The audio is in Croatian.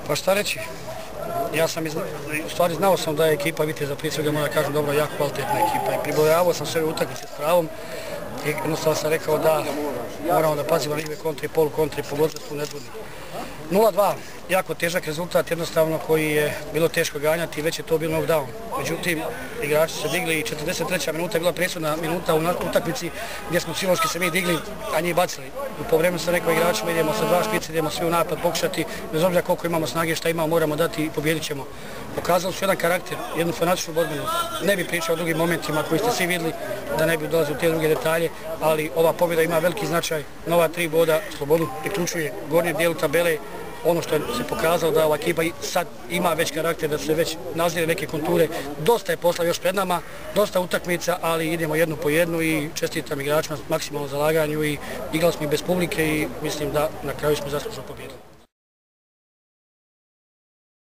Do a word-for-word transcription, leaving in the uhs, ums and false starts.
Pa šta reći, ja sam iz, u stvari znao sam da je ekipa Viteza, prije svega moram da kažem dobro, jako kvalitetna ekipa i pribrojavao sam sve utakmice s pravom i jednostavno sam rekao da moramo da pazimo na igre kontre i polu kontre i pogodili su nedvodni. nula dva, jako težak rezultat, jednostavno koji je bilo teško ganjati i već je to bilo knockdown. Međutim, igrači se digli i četrdeset treća minuta je bila presudna minuta u utakmici gdje smo psihološki se mi digli, a njih bacili. U povremenu sam rekao igračima idemo sa dva špice, idemo svi u napad pokušati, bez obzira koliko imamo snage, šta imamo, moramo dati i pobjedit ćemo. Pokazali su jedan karakter, jednu fanatičnu borbenost. Ne bi pričao o drugim momentima koji ste svi vidjeli, da ne bi dolazili u te druge detalje, ali ova pobjeda ima veliki značaj. Nova tri boda Slobodu priključuje gornjem dijelu tabele. Ono što se pokazalo da ova ekipa sad ima već karakter, da se već nazire neke konture. Dosta je posla još pred nama, dosta utakmica, ali idemo jednu po jednu i čestitam igračima maksimalno zalaganju i igrali smo i bez publike i mislim da na kraju smo zaslužno pobjedili.